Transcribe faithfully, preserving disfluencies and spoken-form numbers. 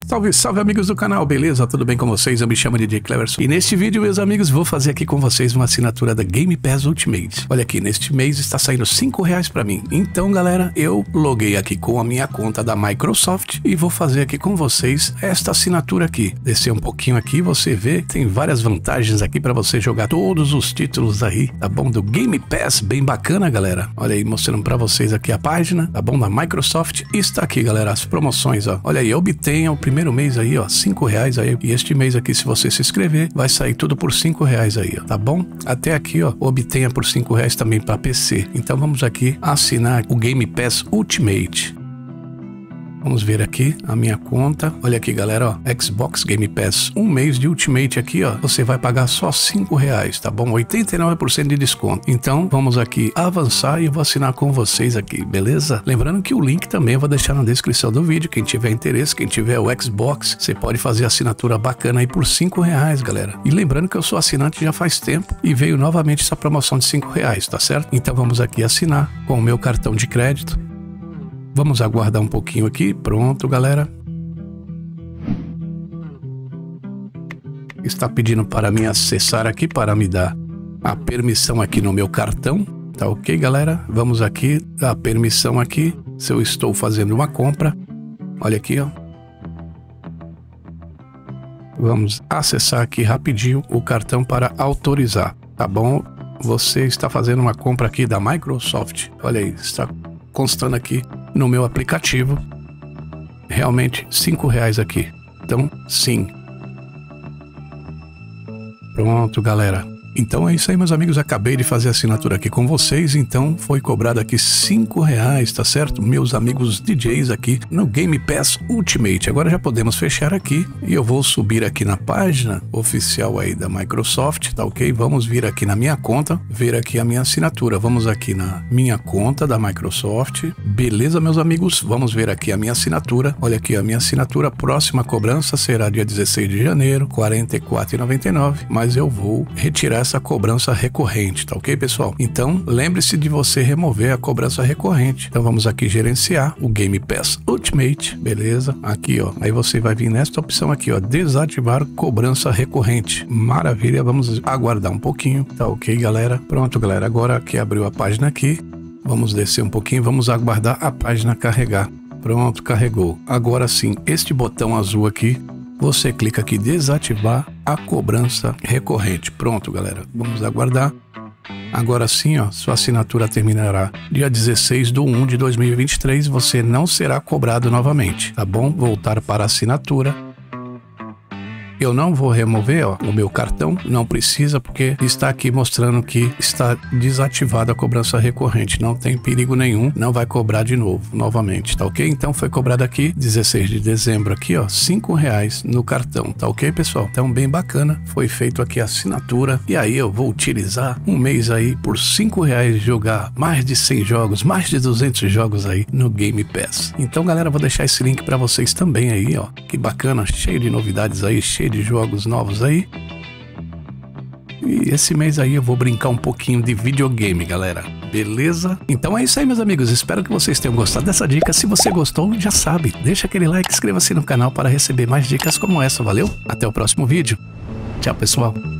Salve, salve amigos do canal, beleza? Tudo bem com vocês? Eu me chamo D J Cleverson. E neste vídeo, meus amigos, vou fazer aqui com vocês uma assinatura da Game Pass Ultimate. Olha aqui, neste mês está saindo cinco reais pra mim. Então, galera, eu loguei aqui com a minha conta da Microsoft e vou fazer aqui com vocês esta assinatura aqui. Descer um pouquinho aqui, você vê, tem várias vantagens aqui pra você jogar todos os títulos aí, tá bom? Do Game Pass, bem bacana, galera. Olha aí, mostrando pra vocês aqui a página, tá bom? Da Microsoft. E está aqui, galera, as promoções, ó. Olha aí, obtenha o primeiro primeiro mês aí, ó, cinco reais aí, e este mês aqui, se você se inscrever, vai sair tudo por cinco reais aí, ó, tá bom? Até aqui, ó, obtenha por cinco reais também para P C. Então vamos aqui assinar o Game Pass Ultimate. Vamos ver aqui a minha conta. Olha aqui, galera, ó, Xbox Game Pass, um mês de Ultimate aqui, ó, você vai pagar só cinco reais, tá bom? oitenta e nove por cento de desconto. Então, vamos aqui avançar e eu vou assinar com vocês aqui, beleza? Lembrando que o link também eu vou deixar na descrição do vídeo. Quem tiver interesse, quem tiver o Xbox, você pode fazer assinatura bacana aí por cinco reais, galera. E lembrando que eu sou assinante já faz tempo e veio novamente essa promoção de cinco reais, tá certo? Então, vamos aqui assinar com o meu cartão de crédito. Vamos aguardar um pouquinho aqui. Pronto, galera. Está pedindo para mim acessar aqui, para me dar a permissão aqui no meu cartão. Tá ok, galera? Vamos aqui, dar a permissão aqui. Se eu estou fazendo uma compra. Olha aqui, ó. Vamos acessar aqui rapidinho o cartão para autorizar. Tá bom? Você está fazendo uma compra aqui da Microsoft. Olha aí, está constando aqui no meu aplicativo, realmente cinco reais aqui. Então, sim. Pronto, galera. Então é isso aí, meus amigos. Acabei de fazer a assinatura aqui com vocês. Então foi cobrado aqui cinco reais, tá certo? Meus amigos D Js aqui no Game Pass Ultimate. Agora já podemos fechar aqui. E eu vou subir aqui na página oficial aí da Microsoft, tá ok? Vamos vir aqui na minha conta, ver aqui a minha assinatura. Vamos aqui na minha conta da Microsoft. Beleza, meus amigos? Vamos ver aqui a minha assinatura. Olha aqui a minha assinatura. Próxima cobrança será dia dezesseis de janeiro, quarenta e quatro reais e noventa e nove centavos. Mas eu vou retirar essa cobrança recorrente, tá ok, pessoal? Então, lembre-se de você remover a cobrança recorrente. Então, vamos aqui gerenciar o Game Pass Ultimate, beleza? Aqui, ó, aí você vai vir nesta opção aqui, ó, desativar cobrança recorrente. Maravilha, vamos aguardar um pouquinho, tá ok, galera? Pronto, galera, agora que abriu a página aqui, vamos descer um pouquinho, vamos aguardar a página carregar. Pronto, carregou. Agora sim, este botão azul aqui, você clica aqui, desativar a cobrança recorrente. Pronto, galera. Vamos aguardar. Agora sim, ó, sua assinatura terminará dia dezesseis de um de dois mil e vinte e três. Você não será cobrado novamente, tá bom? Voltar para a assinatura. Eu não vou remover, ó, o meu cartão, não precisa, porque está aqui mostrando que está desativada a cobrança recorrente. Não tem perigo nenhum, não vai cobrar de novo, novamente, tá ok? Então foi cobrado aqui, dezesseis de dezembro aqui, ó, cinco reais no cartão, tá ok, pessoal? Então bem bacana, foi feito aqui a assinatura, e aí eu vou utilizar um mês aí por cinco reais jogar mais de cem jogos, mais de duzentos jogos aí no Game Pass. Então, galera, vou deixar esse link para vocês também aí, ó, que bacana, cheio de novidades aí, cheio de jogos novos aí. E esse mês aí eu vou brincar um pouquinho de videogame, galera. Beleza? Então é isso aí, meus amigos. Espero que vocês tenham gostado dessa dica. Se você gostou, já sabe, deixa aquele like, inscreva-se no canal para receber mais dicas como essa. Valeu? Até o próximo vídeo. Tchau, pessoal.